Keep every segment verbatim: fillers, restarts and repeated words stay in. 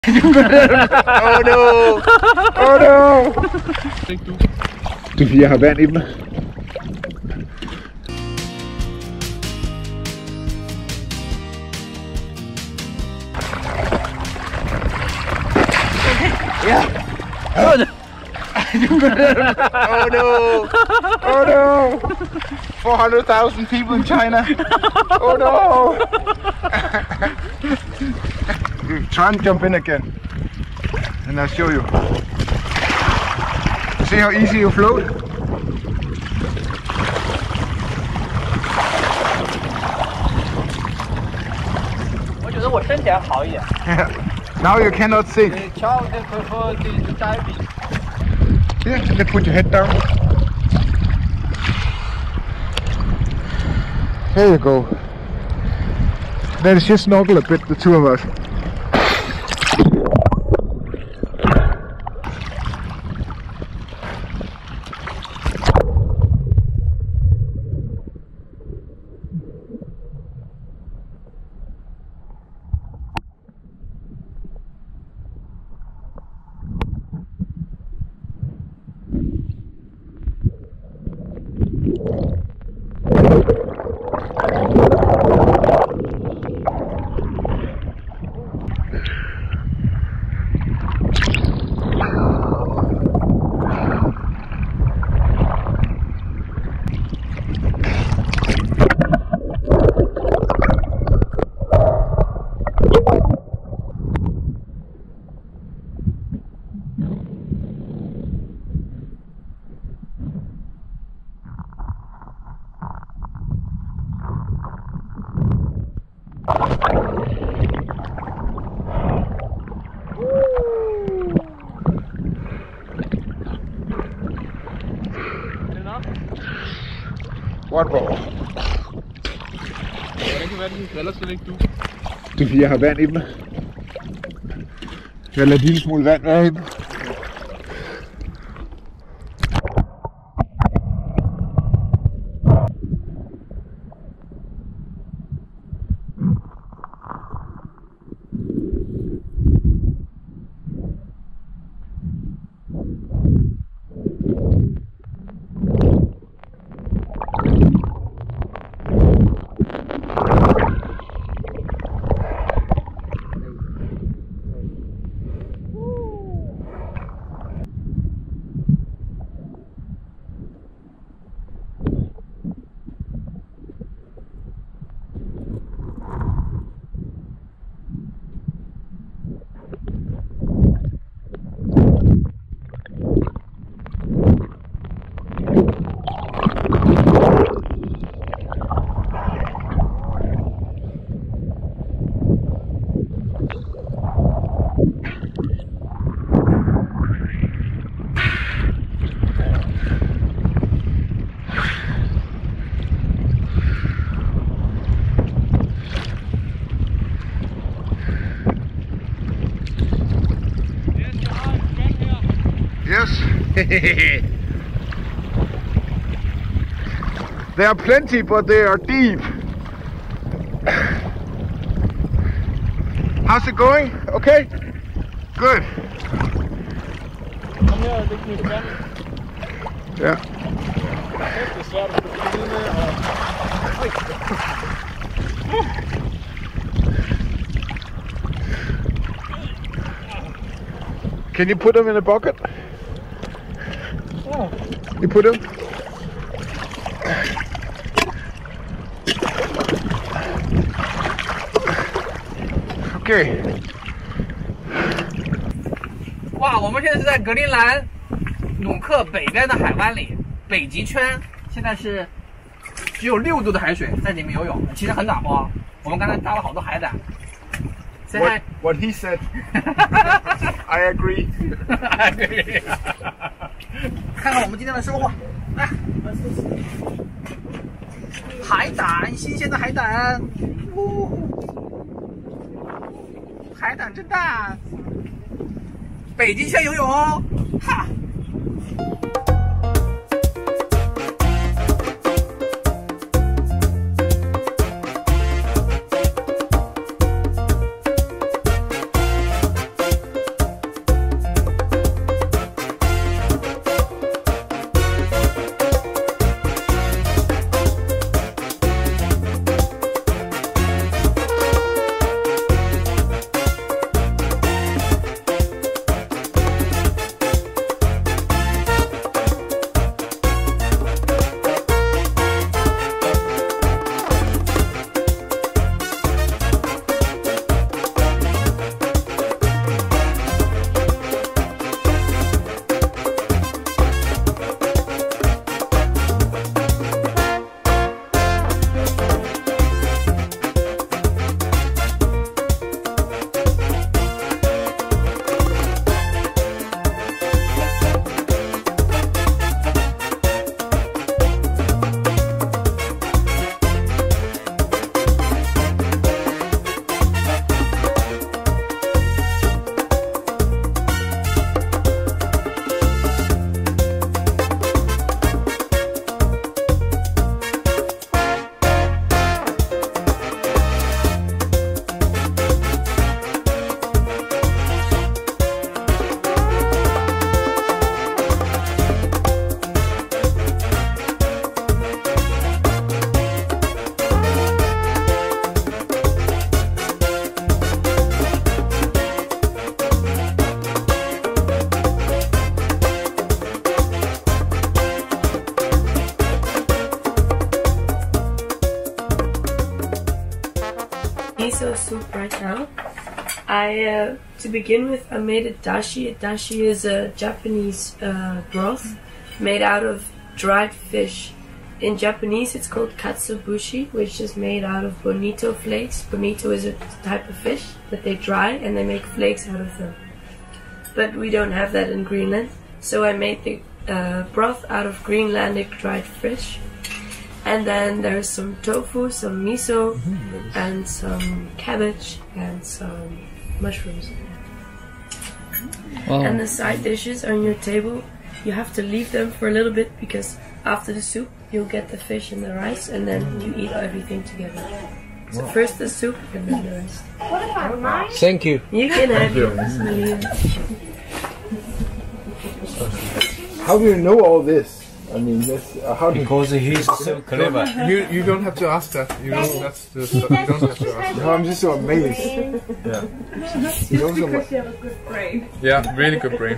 Oh no! Oh no! Du fire har vand i dem. Yeah. Oh no! Oh no! four hundred thousand people in China. Oh no! Try and jump in again, and I'll show you. See how easy you float? 我觉得我身体还好一点。 Now you cannot sink. Here, let's put your head down. There you go. Let's just snorkel a bit, the two of us. What ball? Hvordan kan være, at den falder slet ikke, du? Du fire har vand i dem. Jeg lader en lille smule vand være i dem. Yes. There are plenty, but they are deep. How's it going? Okay? Good. Kom her og læg den i vandet. Ja. Det er svært at blive ved med og... Can you put them in a bucket? Oh. You put them? Okay. 哇，我们现在是在格陵兰努克北边的海湾里，北极圈，现在是只有六度的海水，在里面游泳，其实很暖和。我们刚才抓了好多海胆。 What, what he said. I agree. I agree. 看看我们今天的收获，来，海胆，新鲜的海胆，呜、哦，海胆真大，北极圈游泳哦，哈。 I, uh, to begin with, I made a dashi. A dashi is a Japanese uh, broth made out of dried fish. In Japanese, it's called katsubushi, which is made out of bonito flakes. Bonito is a type of fish that they dry and they make flakes out of them. But we don't have that in Greenland, so I made the uh, broth out of Greenlandic dried fish. And then there's some tofu, some miso, and some cabbage, and some mushrooms. Wow. And the side dishes on your table, you have to leave them for a little bit because after the soup, you'll get the fish and the rice, and then you eat everything together. So wow. First the soup, and then the rest. What about mine? Thank you. You can have yours. How do you know all this? I mean, this, uh, how do you... Because he's so clever. You you don't have to ask that. You know that's the you don't have to ask that. No, I'm just so amazed. Yeah. You know so Because you have a good brain. Yeah, really good brain.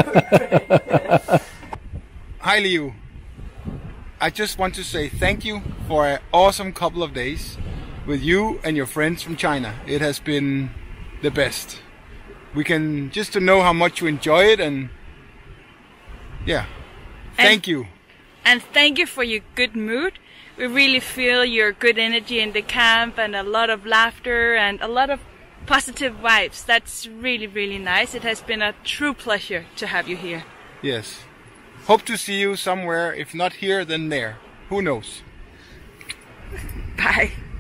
Hi Liu. I just want to say thank you for an awesome couple of days with you and your friends from China. It has been the best. We can just to know how much you enjoy it, and yeah, thank and, you. And thank you for your good mood. We really feel your good energy in the camp and a lot of laughter and a lot of positive vibes. That's really, really nice. It has been a true pleasure to have you here. Yes. Hope to see you somewhere, if not here, then there. Who knows? Bye.